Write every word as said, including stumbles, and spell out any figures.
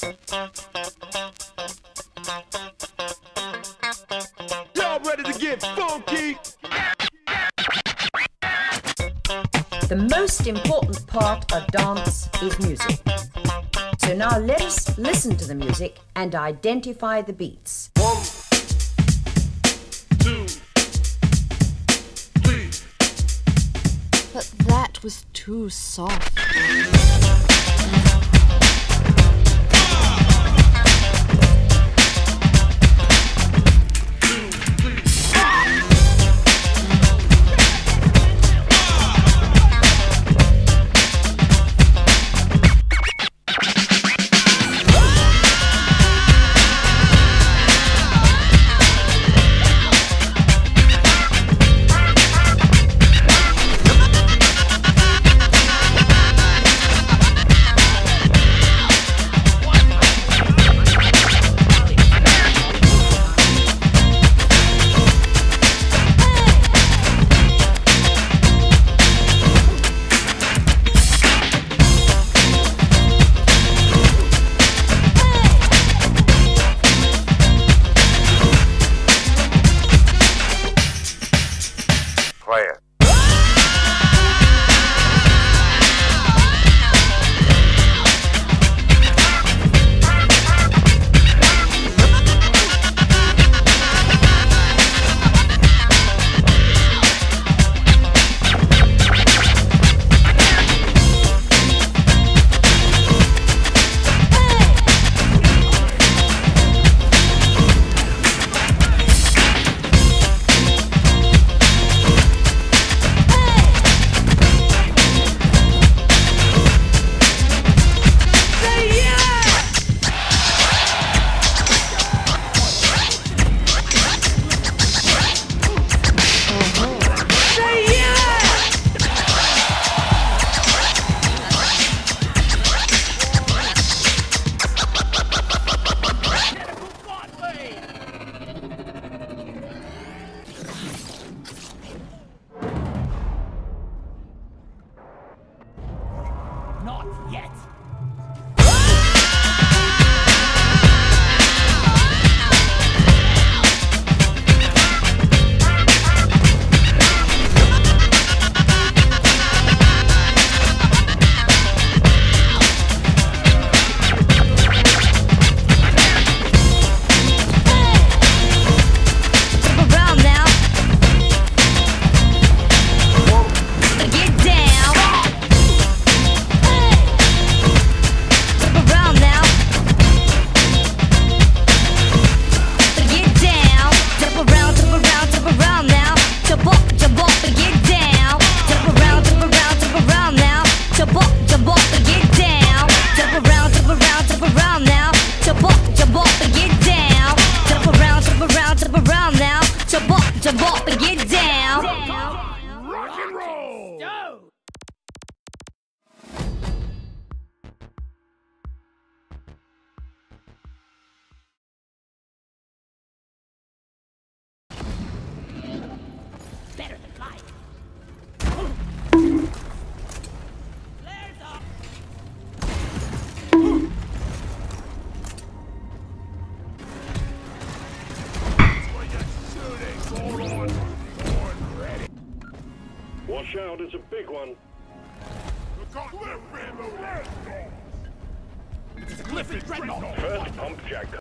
Y'all ready to get funky? The most important part of dance is music. So now let us listen to the music and identify the beats. One, two, three. But that was too soft. Not yet. Jump up and get down. Rock and roll. Go. Better than life. Flares up. Watch out, it's a big one. It's a Clifford Dreadnought. First pump jack.